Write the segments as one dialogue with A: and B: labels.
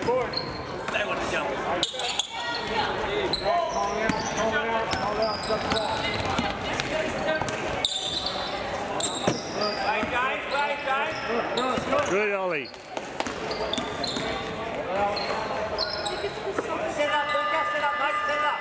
A: Good, Ollie.
B: Set up, Lucas, set up, mate, set up.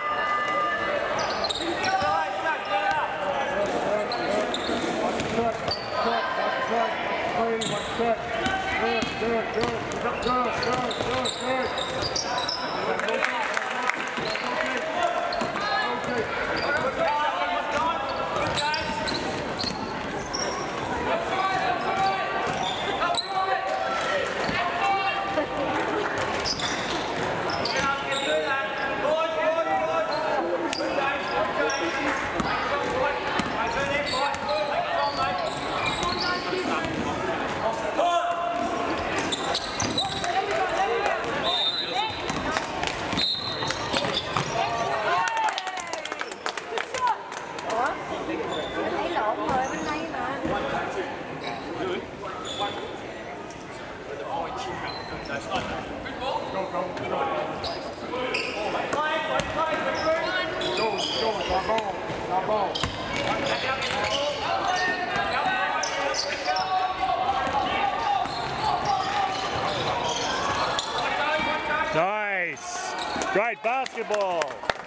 A: Nice. Great basketball.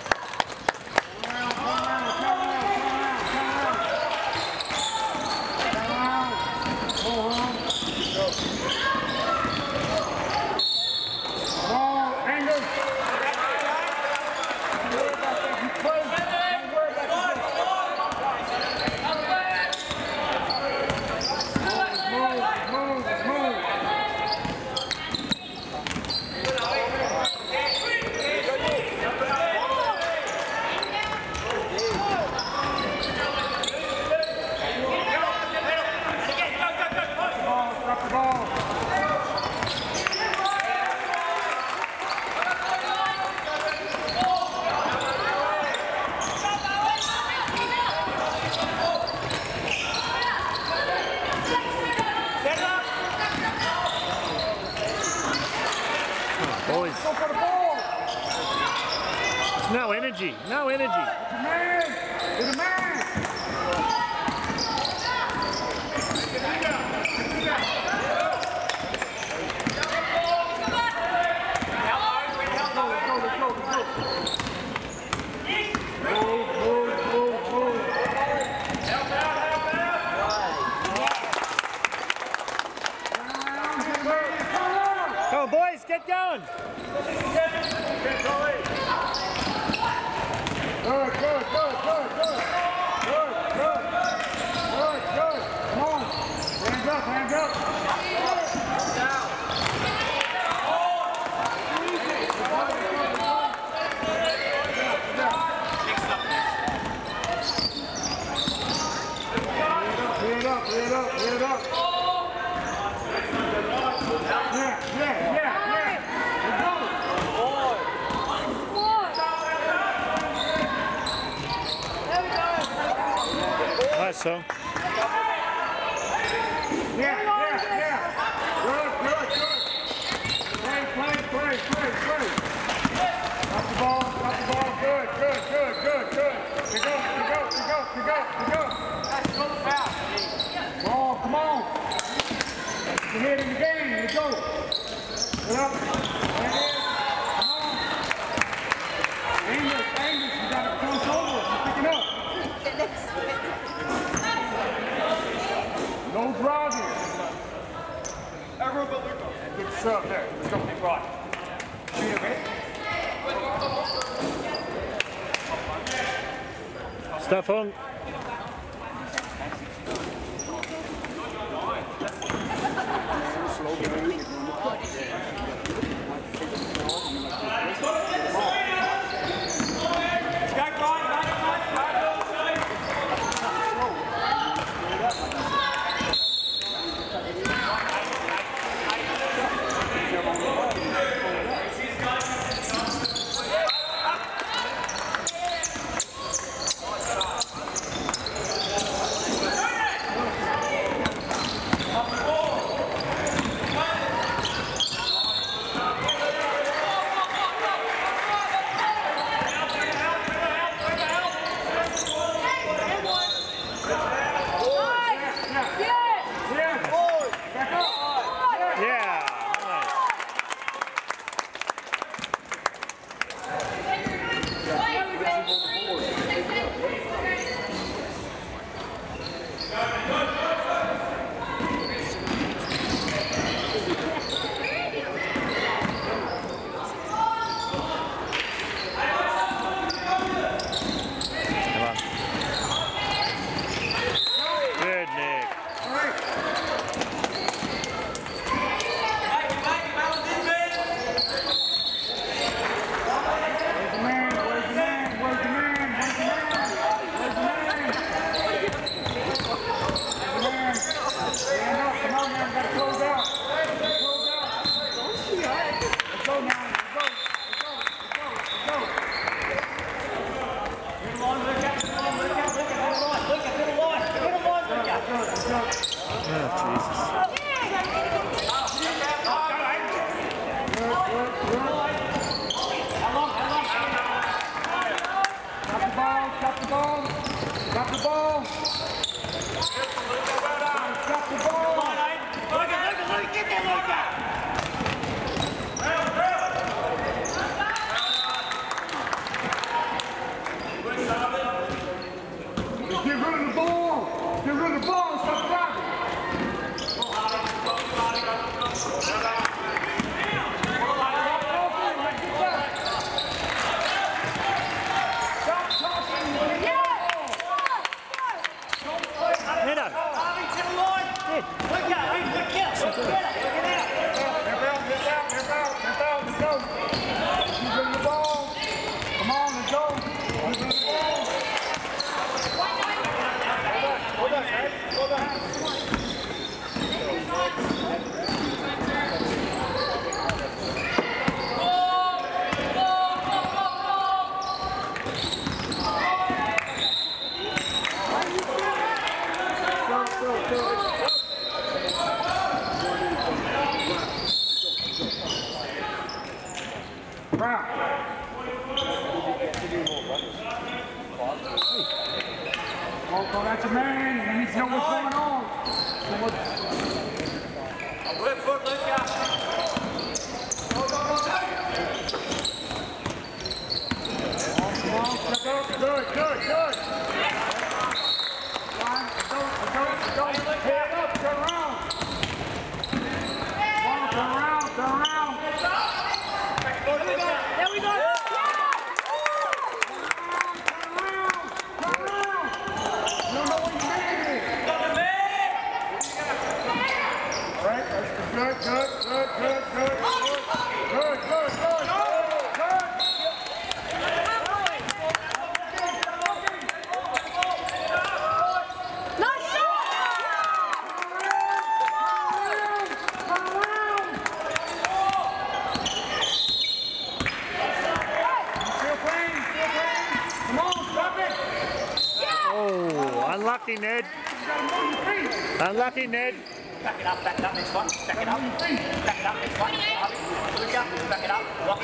A: Boys. There's no energy, no energy.
C: It's a man! It's a man!
A: Come on, boys, get going.
C: Good, good, good, good, good. Good, good. Good, good. Come on. Hands up, hands up. Clear it up, clear it up, clear it up.
A: Nice, so.
C: Yeah. Good. Play. Drop the ball. Good. To go. Let's go fast. Ball, come on. You're here in the game. Let's go. Get up. There it is. Come on. Angus, you got to come over. Pick it up. No driving. Everyone but Luca. Good serve there. Let's go. Right. Shoot it, man.
A: Stuff on.
C: Brown. Oh, that's your man. He needs to know what's going on.
B: Good foot, Luca.
C: Good, good, good. Go. Head up, turn around. Turn around, turn around.
B: There we go.
A: Unlucky, Ned. Unlucky, Ned.
B: Back it up next one. Back it up next one. Luca, back it up. Lock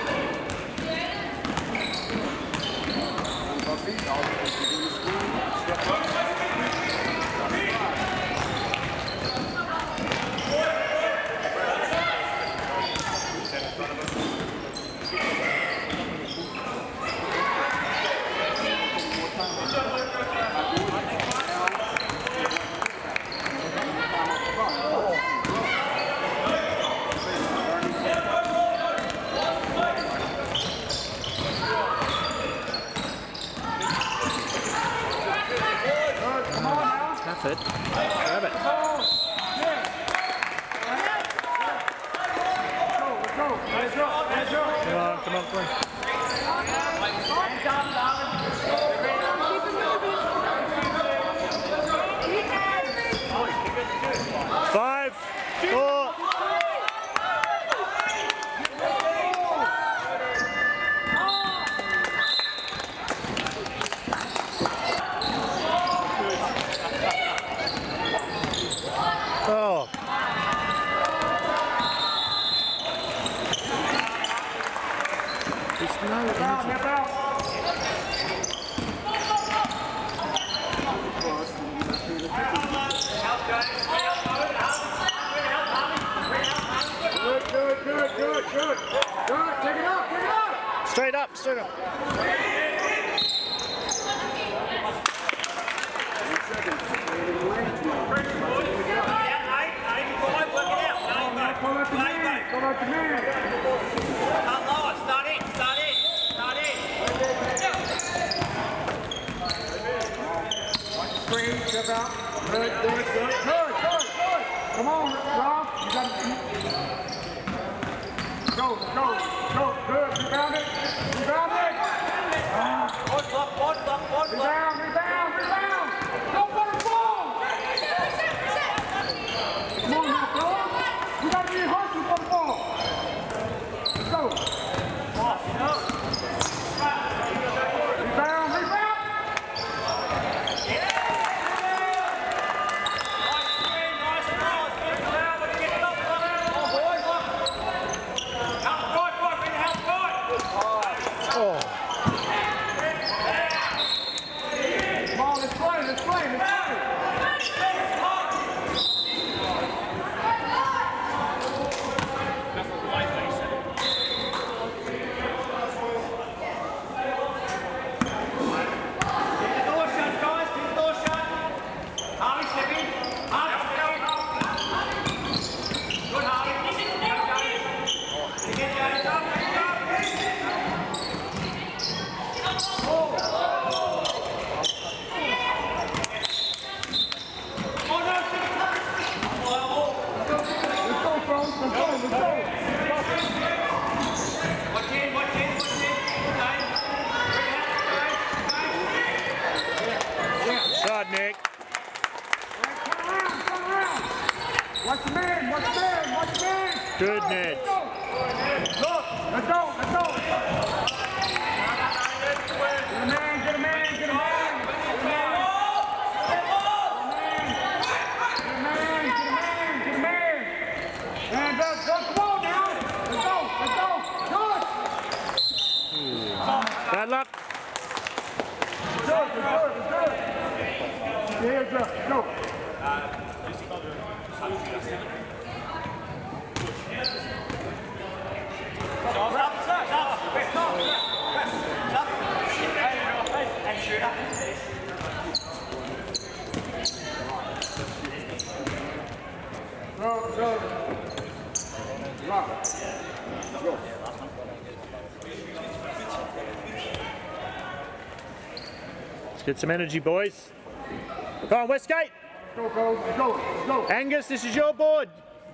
A: It. Grab it. Come on. 5, 4. Oh. There's no energy.
C: Good. Take it up.
A: Straight up.
C: Go back to me.
B: Start in.
C: Screen, step out. Good. Come on, Rob. You got to go. Good. Rebound it.
B: One block.
C: Rebound. Go for the ball. Come on now, bro. You got to be hustling for the ball. Let's go. Rebound. Let's play.
A: Get some energy, boys. Come on, Westgate.
C: Let's go, let's go, let's go.
A: Angus, this is your board.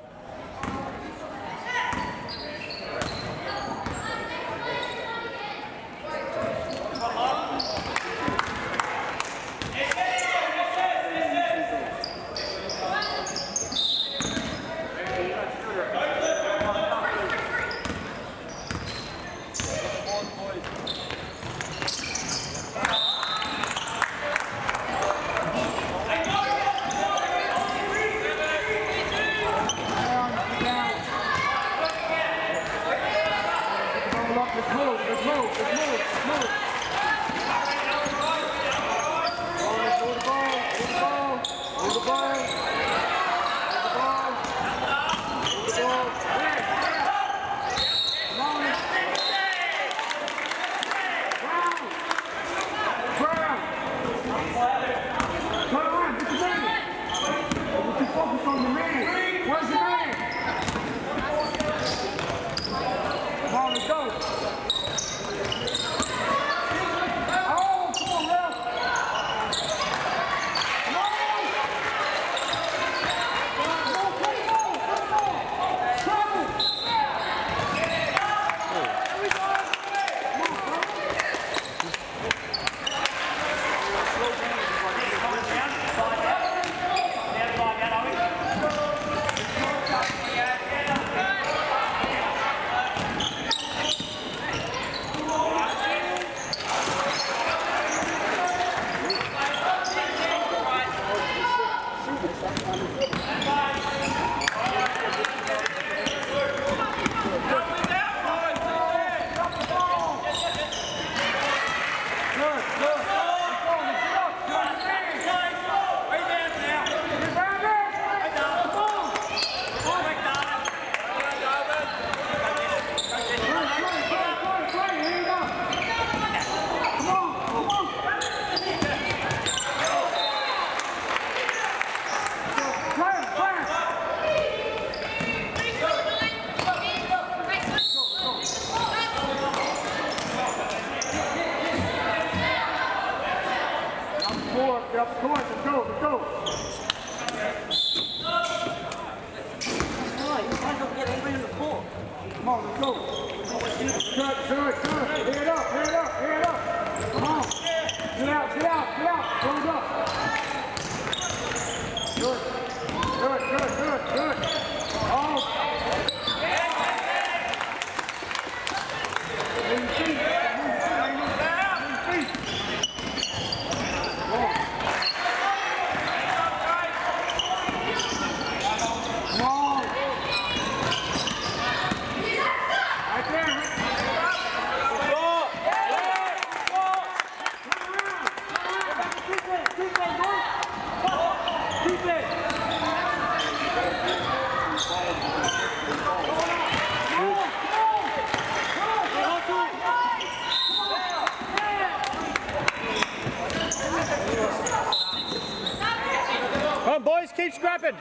A: Come on, boys, keep scrapping.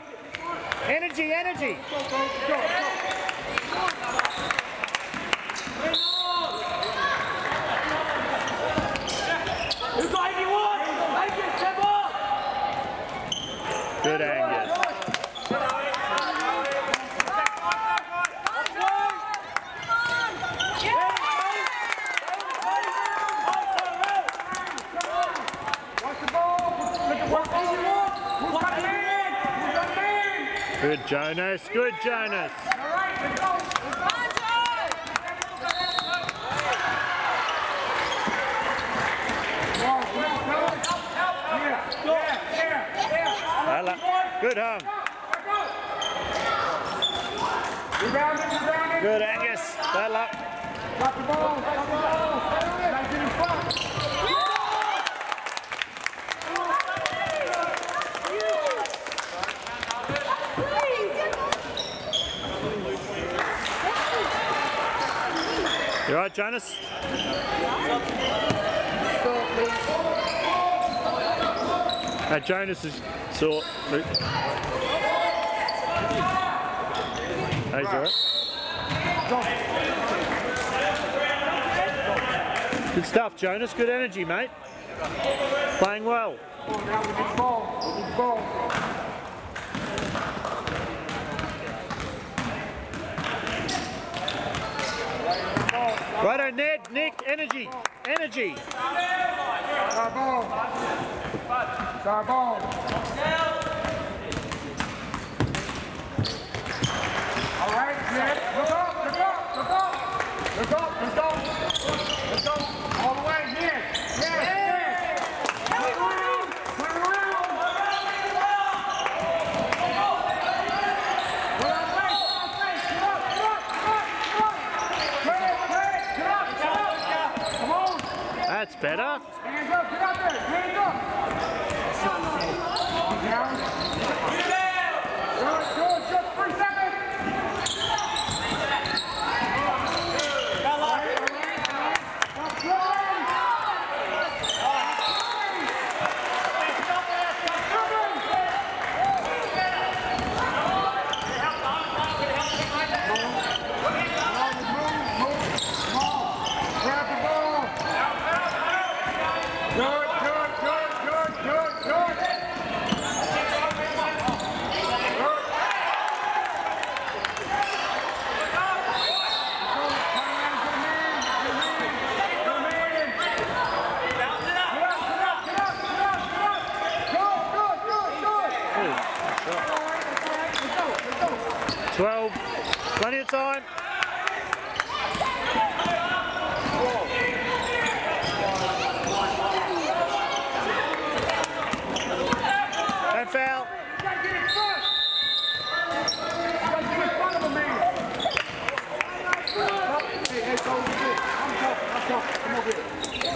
A: Energy, energy. Good, Angus. Good, Jonas. Good, Jonas. Good, home. Good, Angus. Bad luck.
C: Drop the ball. Drop the ball. Get in front.
A: You all right, Jonas? Jonas is sore. He's all right. Good stuff, Jonas. Good energy, mate. Playing well.
C: Come on, now we need the ball. We need the ball.
A: Righto, Ned, Nick, energy, energy.
C: Side ball. Side ball. All right, Ned. Look up, look up, look up. Look up, look up. Look up. All the way, Ned. Ned, Ned. Turn around. Turn around. Get up, get up, get up, get up. Get up, get up. Come on.
A: That's better.
C: Hands up, get up there, hands up. Down. Good, good, just 3 seconds. Grab the ball. Good, good, good, good, good, good. Good.
A: 12, plenty of time. Don't foul.
C: You gotta get in front. You gotta get in front of a man. Hey, go over here. I'm talking. Come over here.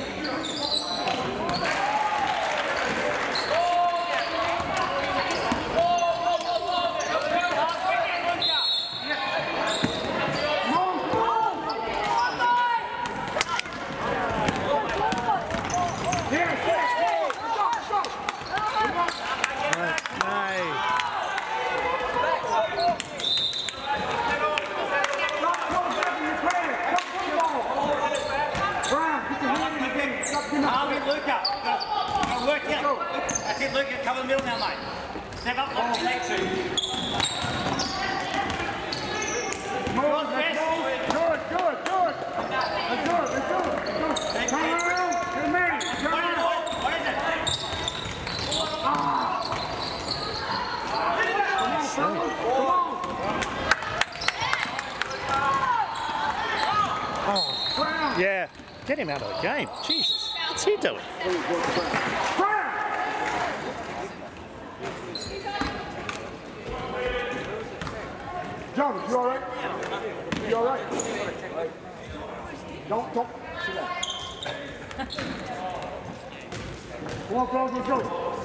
B: That's it, Luca. Cover the middle now, mate. Step up like you need to.
C: Good, good, good. Let's do it. Turn around. Get a man. Turn around.
B: What is it?
C: Come on.
A: Yeah, get him out of the game. Jesus, what's he doing?
C: Jonas, you all right? You all right? Don't. Sit down. Come on, fellas, let's go.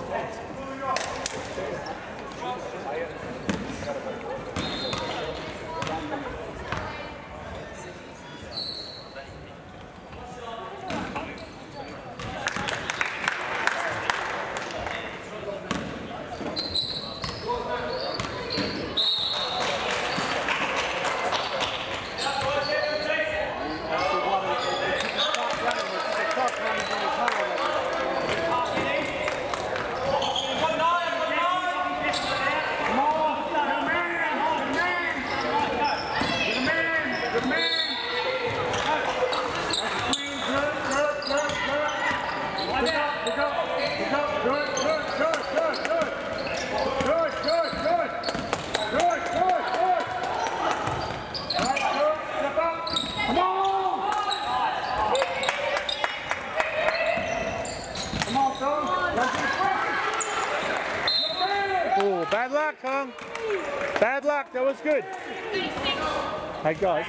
A: Oh, bad luck, Hung. Bad luck, that was good. Hey, guys.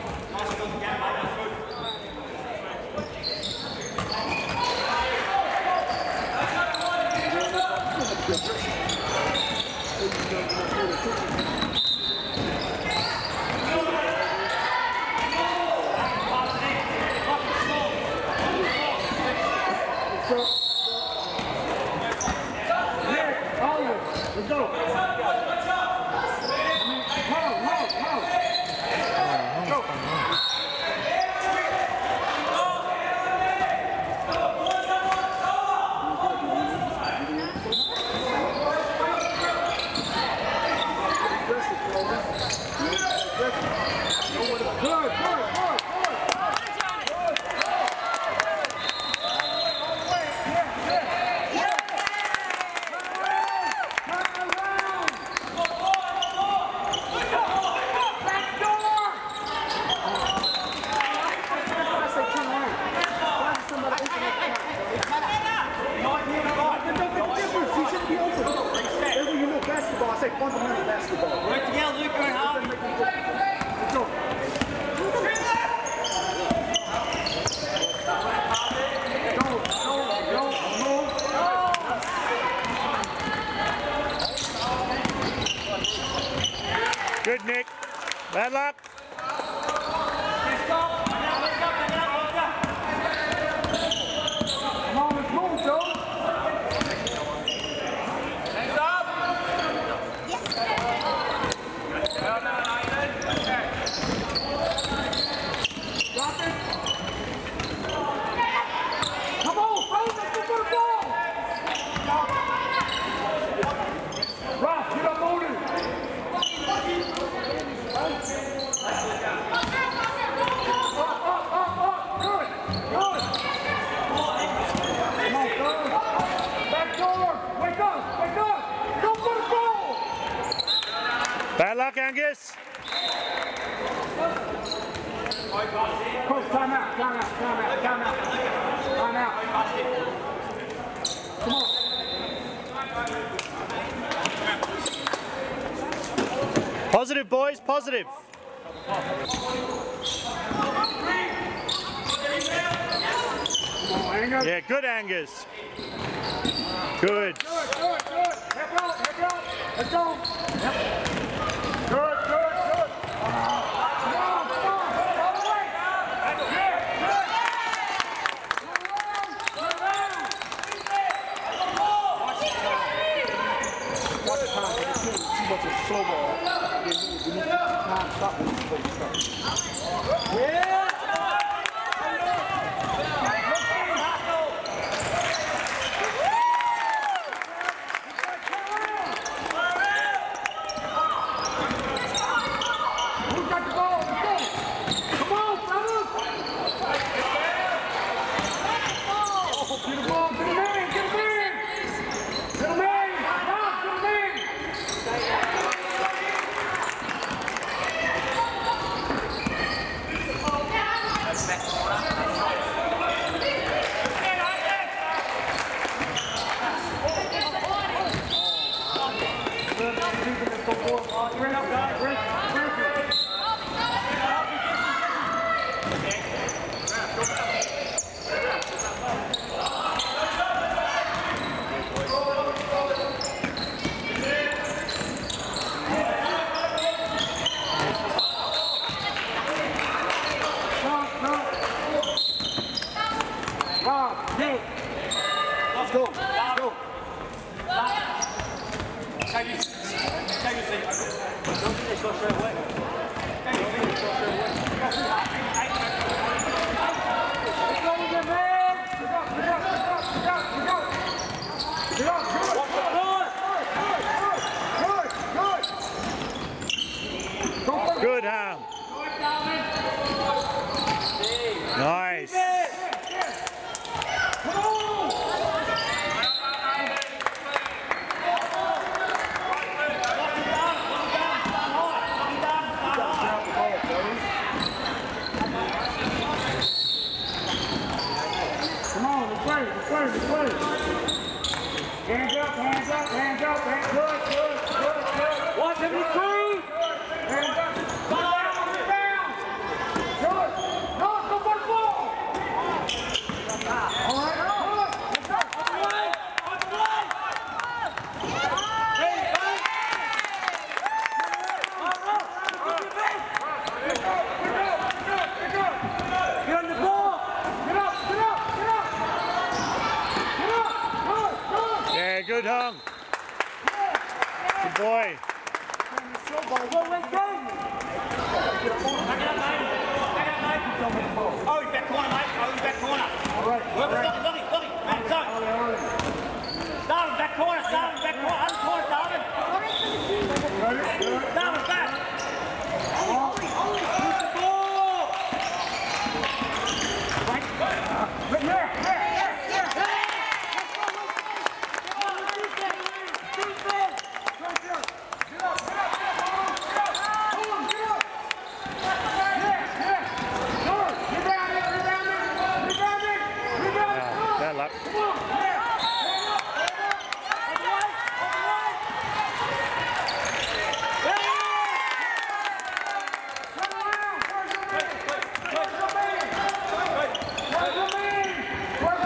C: Let's go. Hold.
A: Bad luck.
C: Come on, let's move, Joe. Hands up.
D: Yes.
C: Drop it. Come on, fellas, let's go for the ball. Ross, get up on it. Up. Good. Come on, fellas. Back door. Wake up. Go for the ball.
A: Bad luck, Angus.
C: Coach, time out. Come on.
A: Positive, boys, positive.
C: Come on, Angus.
A: Yeah, good, Angus. Good.
C: Good. Head out. Let's go. Yep. Good. Come on. All the way. Good. Turn around. Watch the time. Too much of slow ball. You need time to stop when you're supposed to stop. Yeah. Let's go.
B: Take your seat. Don't do this, go straight away.
C: Let's go again, man. Get up.
A: Good, Ham. Nice.
C: Come on, let's play. Hands up. Good.
B: 173.
C: Hands up. Down. Good. No, go for the ball. All right. Let's go.
B: Get on the ball.
C: Get up.
A: Yeah, good, Hung. Good boy.
B: Oh, he's back corner, mate.
C: All right.
B: Look, man, Darwin, back corner. Other corner, Darwin. Darwin, back.
A: Bad luck.
C: Where's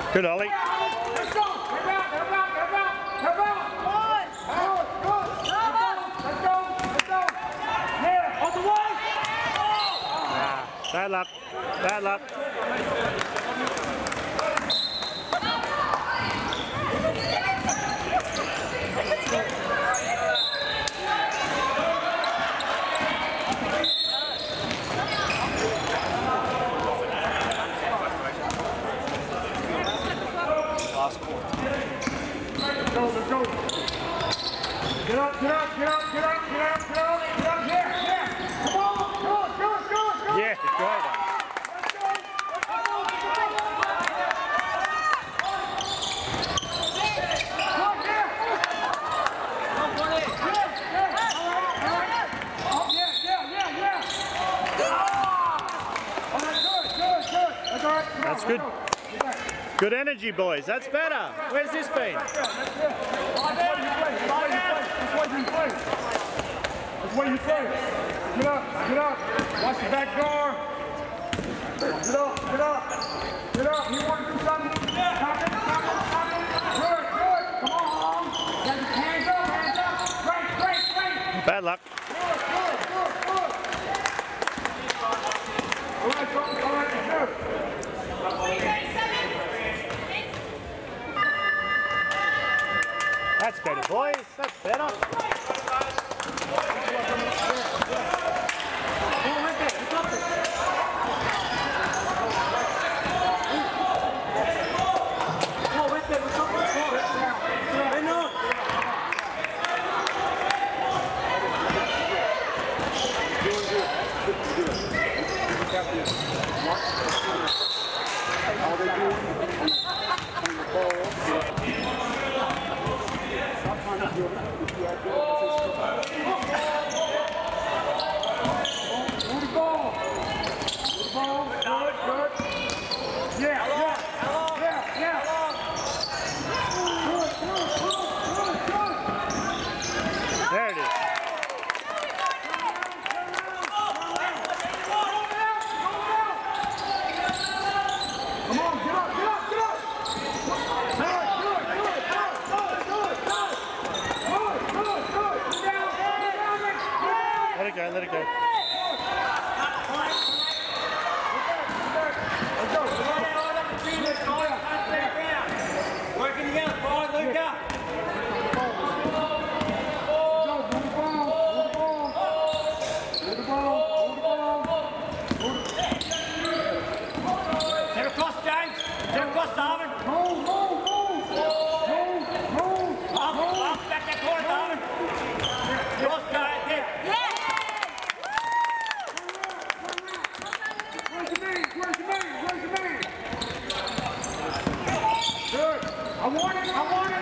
A: Good, Ollie.
C: Let's go. Help out. Let's go. Yeah, on the way.
A: Bad luck. Bad luck.
C: Let's go. Get up. Yeah. Come on. Go.
A: Yeah, great. That's good. Good energy, boys. That's better. Where's this been?
C: That's what you say. Get up. Watch the back door. Get up. You want to do something? Stop it. Good. Come on. Hands up. Great.
A: Bad luck.
C: Good. All right, good.
A: That's better, boys. That's better. There it is.
C: Come on, get up.
A: Let it go.
B: Working together, forward, Luca. Step across, James. Step across, Darwin.
C: Move.
B: Up, back that corner, Darwin. Cross, guys, yeah.
C: Where's your man? Good. I want it.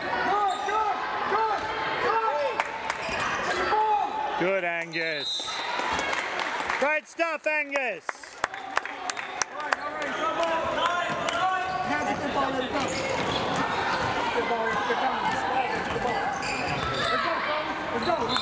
C: Good.
A: Good, Angus. Great stuff, Angus.
C: Let's go.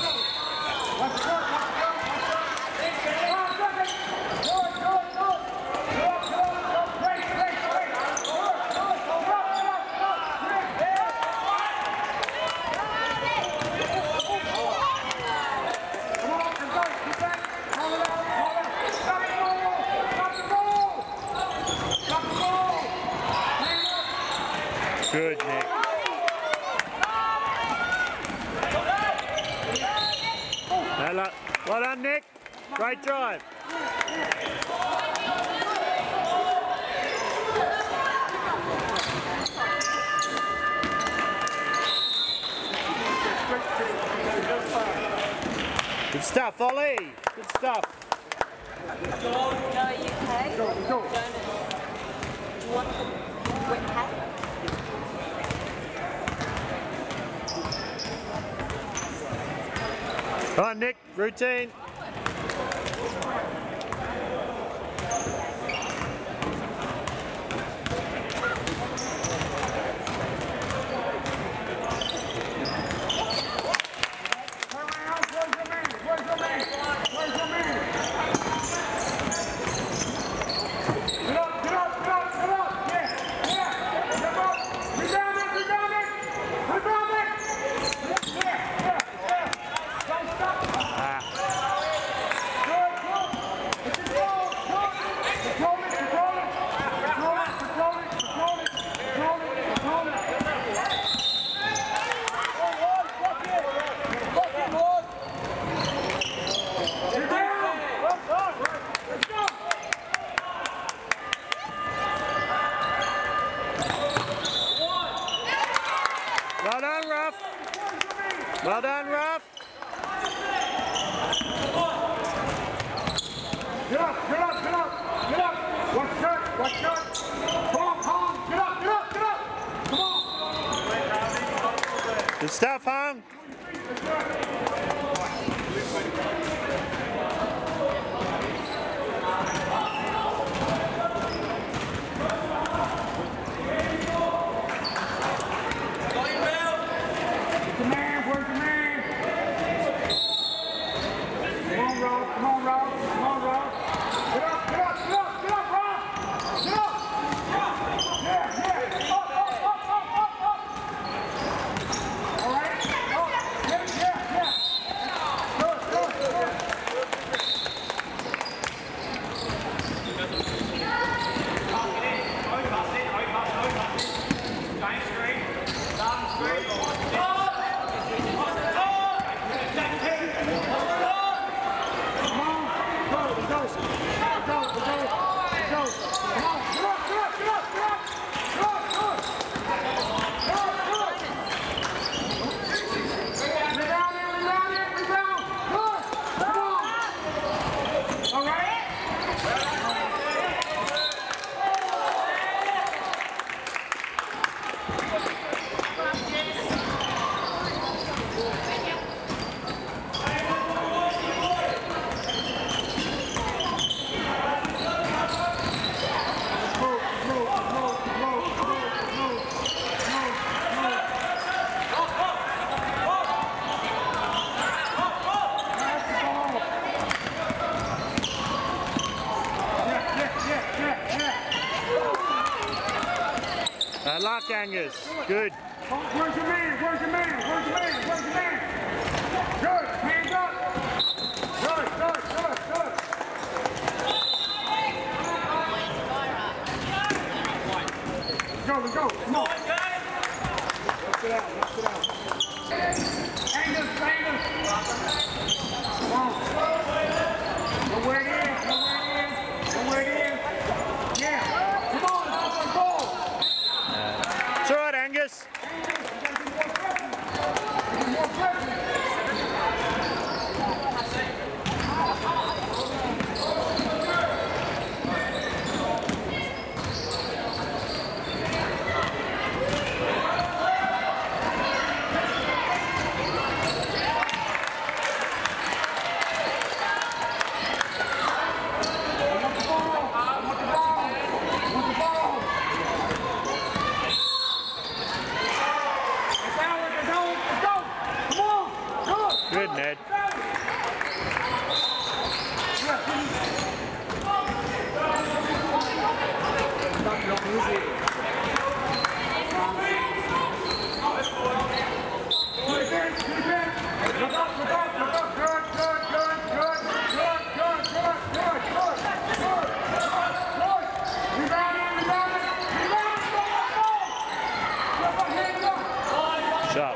A: Good, Nick. Well done, Nick. Great drive. Good stuff, Ollie. Good stuff.
D: No, UK.
C: Go.
D: What went hat?
A: Come on, Nick. Routine.
C: Get up.
A: Well done, Ruff.
C: Get up, get up, get up, get up. Watch shot, watch shot. Come on, get up, get up, get up. Come on.
A: Good stuff, Hung.
C: Come on, Rob. Come on, Rob. Get up, get up, get up, get up, Rob. Get up. Yeah, yeah. Up, up, up, up, up, up. All right. Up. Yeah, yeah, yeah. Good, good, good.
A: Luck, Angus. Good.
C: Where's your man? Where's your man? Where's your man? Where's your man? Good. Hands up. Good, good, good, good. Go, let's go. Come on. Knock it out, knock it out. Angus, Angus. Come on. Go where it is, go where it is, go where it is. Yeah. Come on, let's go.
A: It's all right, Angus. Good, Ned. Shot.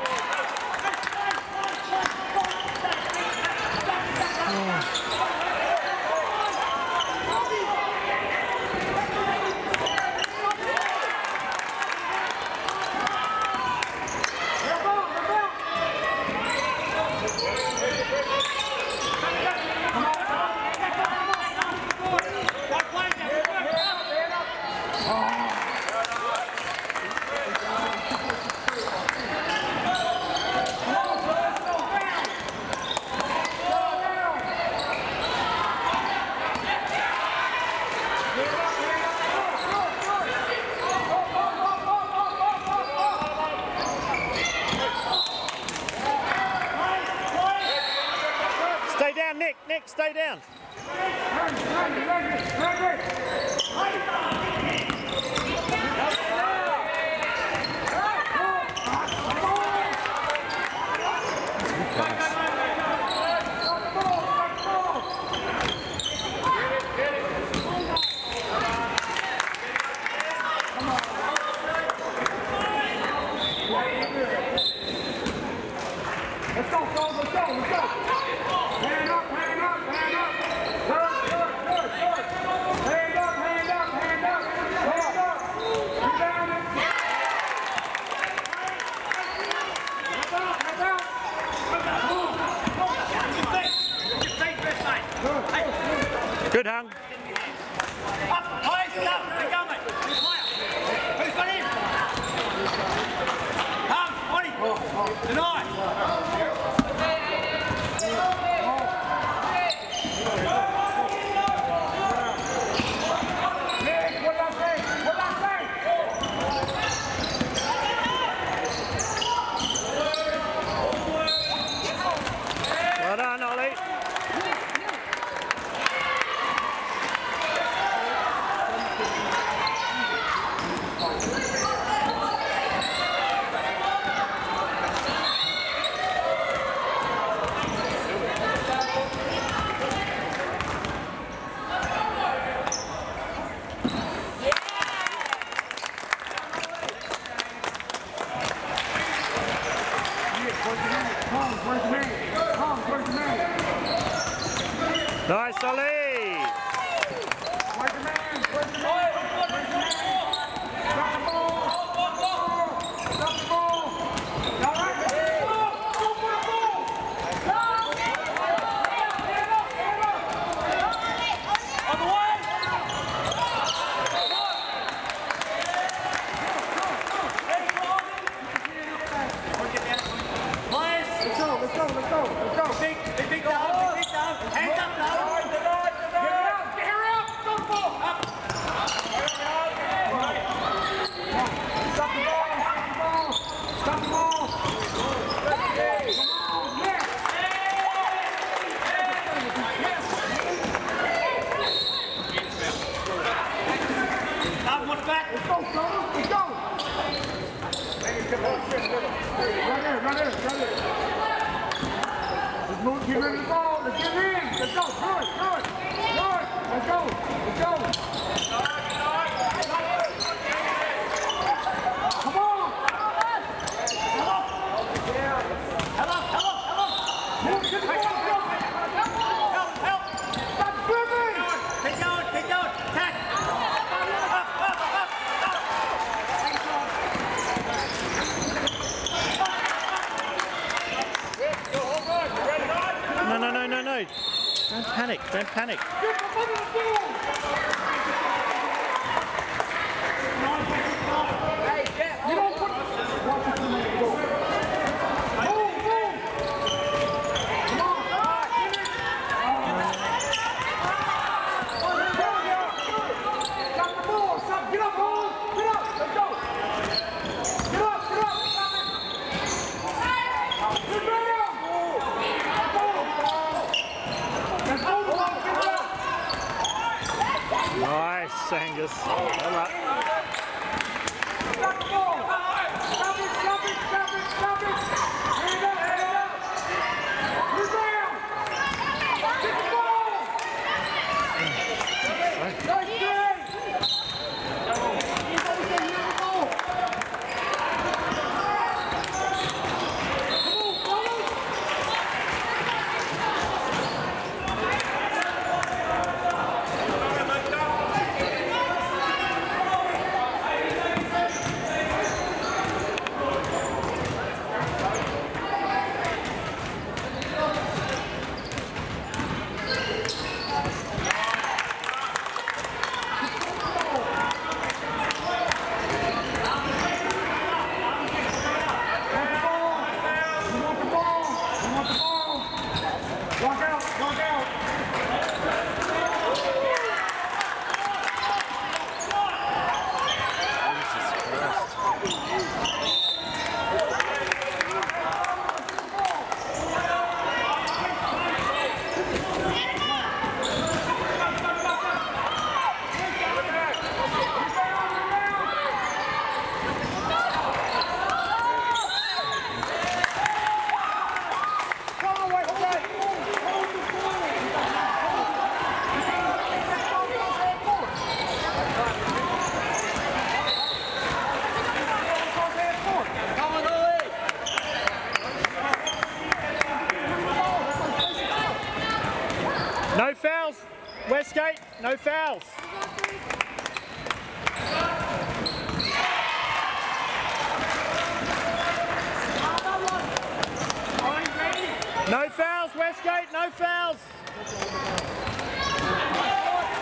A: Stay down, Nick. Nick, stay down.
C: Let's go, let's go, let's go, let's go. Hand up, hand up, hand up. Good, good, good, good. Hand up, hand up, hand up.
A: Kung.
B: Up, boys, up, they go, mate. Who's got him? Come, Bonnie. Deny.
A: Well done, Ollie. Nice, Ollie.
C: Let's go. Big down. Hands up now. Get her out. Stop the ball. Up. Stop the ball. Yes.
B: What's back?
C: Let's go. Right there. Get rid of the ball. Let's get in. Let's go. Good. Let's go. Come on. Help. Get the ball.
B: Help.
C: Stop dribbling.
B: Keep going. Attack.
A: No. Don't panic.
C: You don't put
A: Nice, Angus. Well up.
C: Stop the ball! Stop it! Hand up! You're down! Get the ball! Nice play!
A: No fouls, Westgate, no fouls. No fouls, Westgate, no fouls.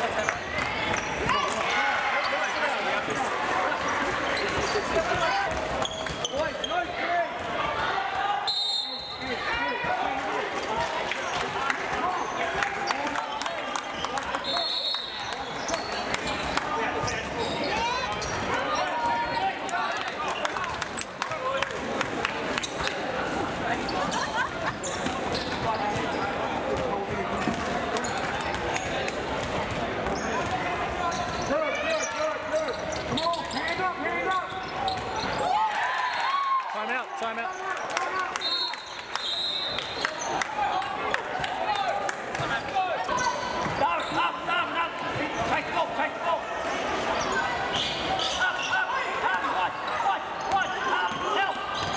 A: Time out.
B: Take the ball, take the ball. Help.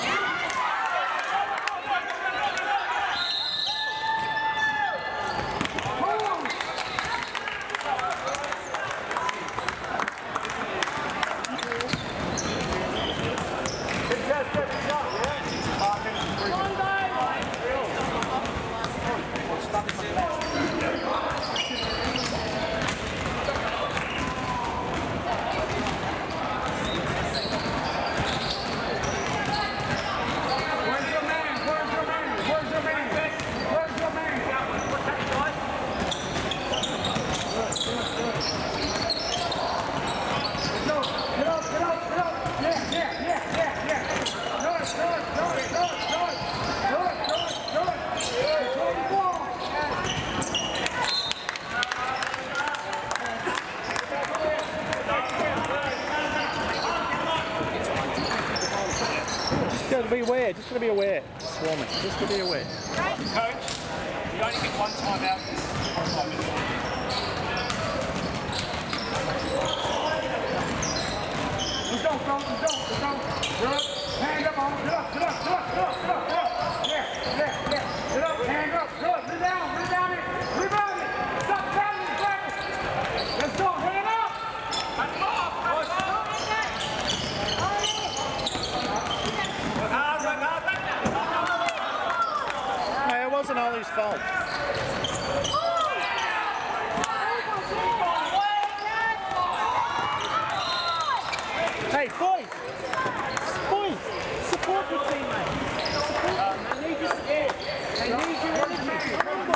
A: Be aware, just gotta be aware. Swarming, just to be aware.
B: Coach, you only get one time out.
C: Let's go, let's go. Good. Hand up, on. Get up. Yeah. Get up, hand up. Good. Rebound it. Stop traveling, let's go, hand up.
A: Hey, it wasn't Ollie's fault. Hey, boys, support your teammate. They need you scared. They need you energy.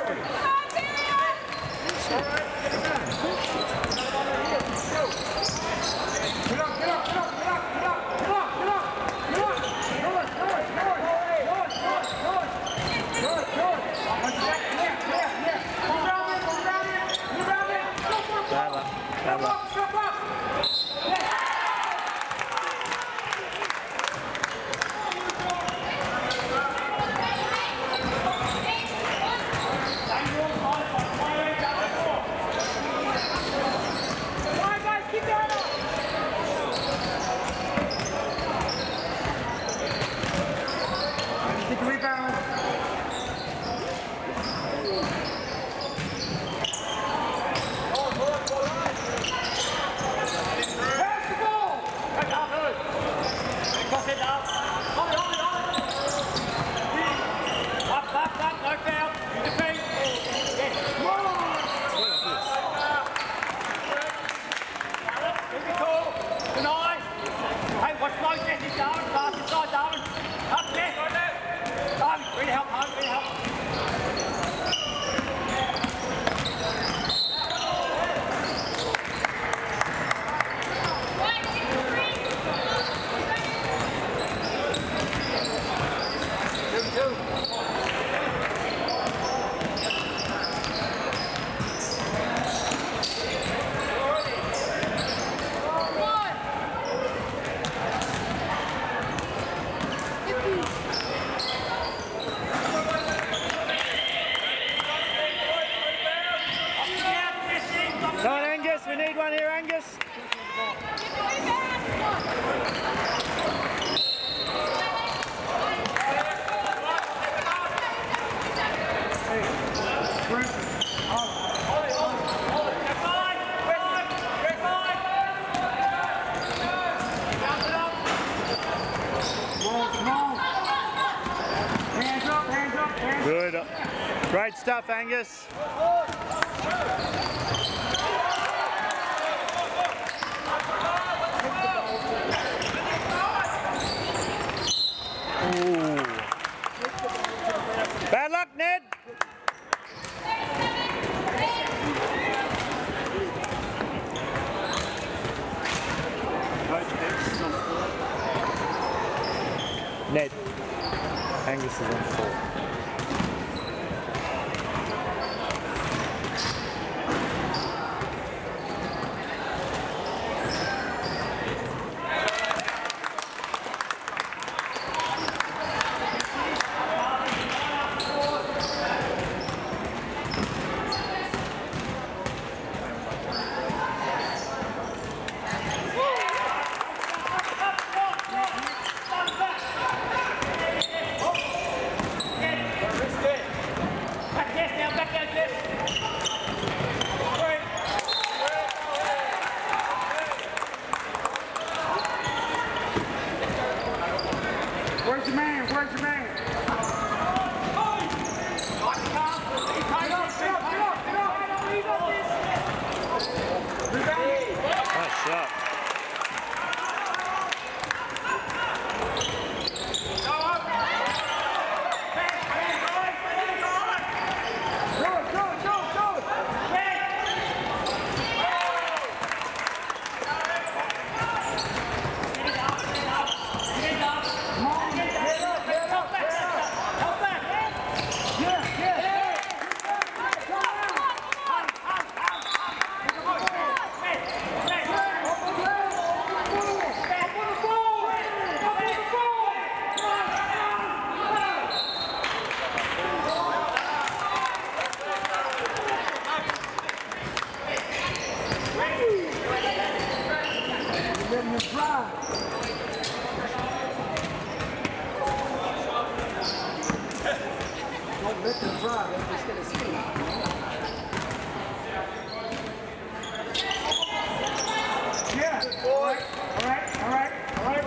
A: Come on, Angus, we need one here, Angus. Good. Great stuff, Angus. is on 4.
C: Where's your man? Where's your man?
A: Nice shot.
C: Letting them drive. Don't let them drive. They're just going to speed. Yeah. All right. All right. All right. All right.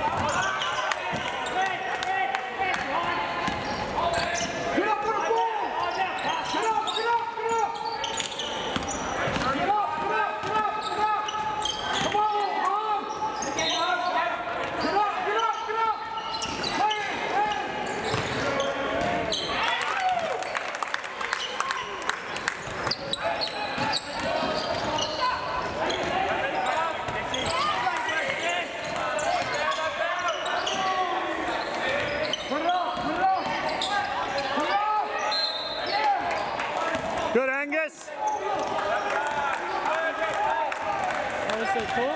C: Get up for the ball. Get up. Get up. Get up. Get up. Get up. Get up. Get up. Get up. Come on, Mom. Get up. Get up. Get up. Get up. Play it. Play it. Put it up. Put it up. Put it up. Yeah.
A: Good, Angus. That was so cool.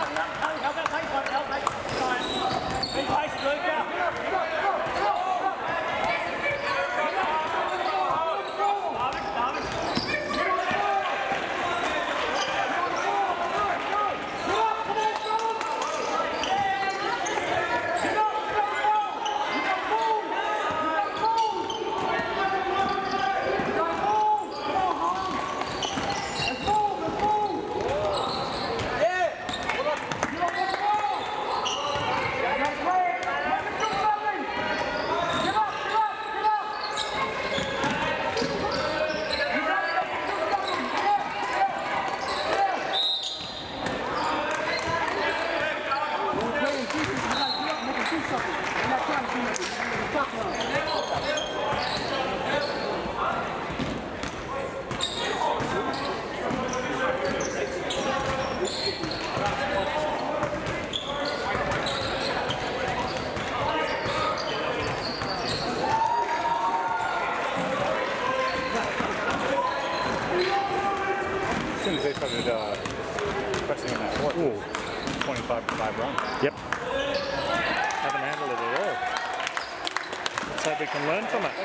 E: As soon as they started pressing on that court, 25-5 run.
A: Yep. Haven't handled it at all. Let's hope we can learn from it.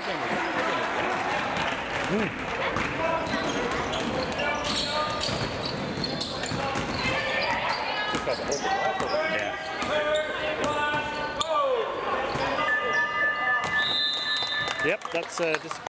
E: Just got the whole big rifle.
A: Yeah. Yep, that's just